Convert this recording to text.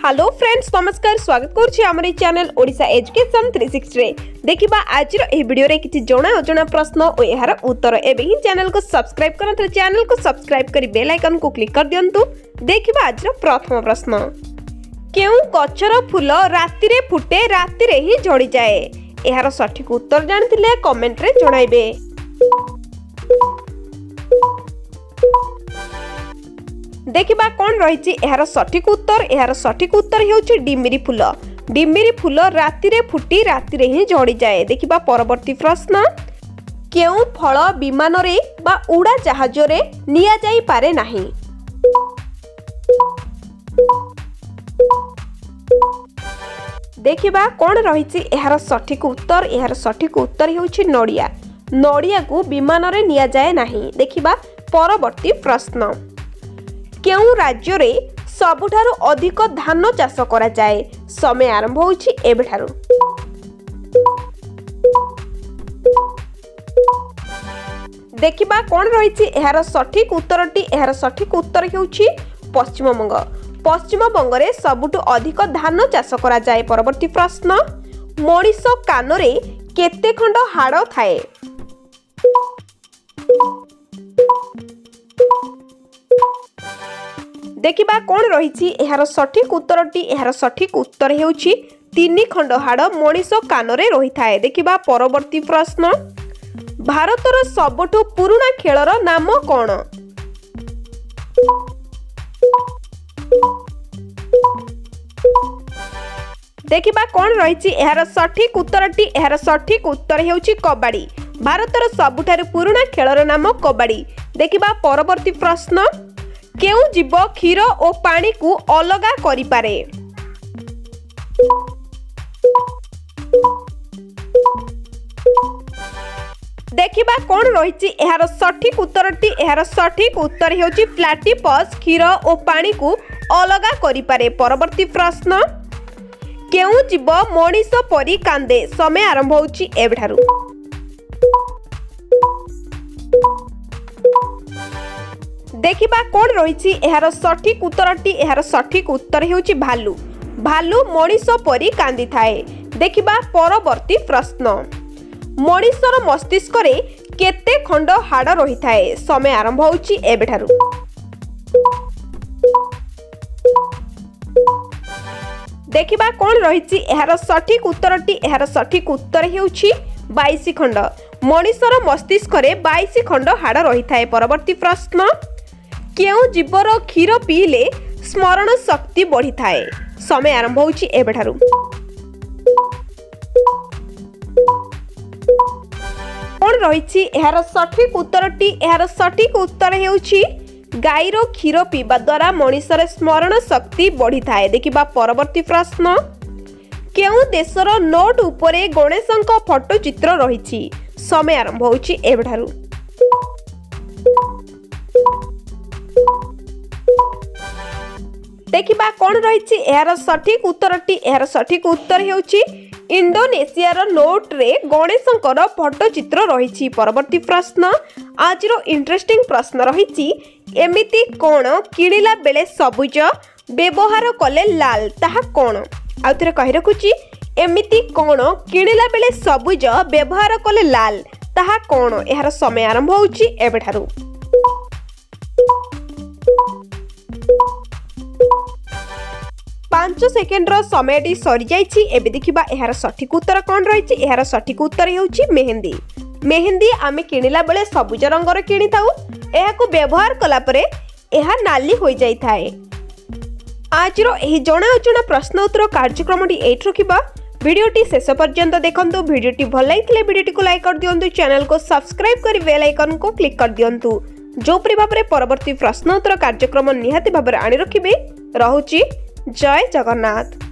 Hello friends नमस्कार स्वागत करुछि हमर चैनल ओडिशा एजुकेशन 360 रे देखिबा आज ए वीडियो रे किछि जणा अजणा प्रश्न ओ एहार उत्तर एबे ही चैनल को सब्सक्राइब करंतु चैनल को सब्सक्राइब करी बेल आइकन को क्लिक कर दियंतु। देखिबा आज प्रथम प्रश्न केउ गछर फूल राति रे फुटे राति रे ही झड़ी जाए एहार सठिक उत्तर जानथिले कमेंट रे जणाइबे। देखिबा कोन रहिछि एहार सठिक उत्तर हेउछि डिमिरी फूल राति रे फुटी राति रे ही झड़ी जाए। देखिबा परवर्ती प्रश्न केउ फल विमान रे बा उड़ा जहाज रे निया जाई पारे नाही। देखिबा कोन रहिछि एहार सठिक उत्तर हेउछि नडिया को विमान रे निया जाए नाही। देखिबा परवर्ती प्रश्न केउ राज्य रे सबुठारु अधिक धान चाष करा जाए समय आरंभ होछि एबेठारु। देखिबा कोन रहिछि एहार सठिक उत्तर हेउछि पश्चिम बंग रे सबुठु अधिक धान चाष करा जाए। परवर्ती प्रश्न मनीष कान रे केते खंड हाड़ थाए। देखिबा कोन रहिछि एहार सठिक उत्तर हेउछि 3 खंड हाड़ मनीष कान रे रही थाए। देखिबा परवर्ती प्रश्न भारतर सबठु पुराना खेलर नाम कोन। देखिबा कोन रहिछि एहार सठिक उत्तर हेउछि कबड्डी। भारतर सबुठारु पुराना खेलर नाम कबड्डी। देखिबा परवर्ती प्रश्न केउ जीव क्षीर और पानी को अलगा करि पारे। देखिबा कोन रहिछि एहार सठिक उत्तर हेउछि प्लाटीपस क्षीर और पानी को अलगा करि पारे। परवर्ती प्रश्न केउ जीव मनीष परी कांदे समय आरंभ होछि एबेठारु। देखिबा कोन रहिछि एहार सठिक उत्तर हेउछि भालू मनीष परी कांदी थाए। देखिबा परवर्ती प्रश्न मनीषर मस्तिष्क रे केते खंड हाड़ रही थाए समय आरंभ होछि एबेठारु। देखिबा कोन रहिछि एहार सठिक उत्तर हेउछि 22 खंड मनीषर मस्तिष्क रे 22 खंड हाड़ रही थाए। परवर्ती प्रश्न केउ जीवर क्षीर पीले स्मरण शक्ति बढ़ी थाए समय आरंभ होछि एबेठारु। कोन रहिछि एहार सठिक उत्तर हेउछि गाईर क्षीर पीबा द्वारा मनीषर स्मरण शक्ति बढ़ी थाए। देखिबा परवर्ती प्रश्न केउ देशर नोट उपरे गणेशंक फोटो चित्र रहिछि समय आरंभ होछि एबेठारु। देखिबा कोन रहिछि एहार सठिक उत्तर हेउछि इंडोनेशियार नोट रे गणेशंकर फोटो चित्र रहिछि। परवर्ती प्रश्न आज रो इंटरेस्टिंग प्रश्न रहिछि एमिति कोन किणिला बेले सबुज व्यवहार कले लाल ताहा कोन। आउथरे कहि रखुछि एमिति कोन किणिला बेले सबुज व्यवहार कले लाल ताहा कोन एहार समय आरंभ होछि एबेठारु। पांच सेकेंड रो समय सरी जाइछि एबे देखिबा एहार सठिक उत्तर कोन रहिछि एहार सठिक उत्तर हेउछि मेहंदी आमे किणिला बेले सबुज रंगर किणी थाउ एहाकु व्यवहार कला परे एहा नाली होई जाई थाए। आज रो एही जणा अजणा प्रश्न उत्तर कार्यक्रमटी एठ रखिबा वीडियोटी शेष पर्यंत देखंतु। वीडियोटी भल लागिले वीडियोटी को लाइक कर दियंतु चैनल को सब्सक्राइब करी बेल आइकन को क्लिक कर दियंतु जो परि भाबरे परवर्ती प्रश्न उत्तर कार्यक्रम निहाती भाबरे आनि रखिबे। रहुछि जय जगन्नाथ।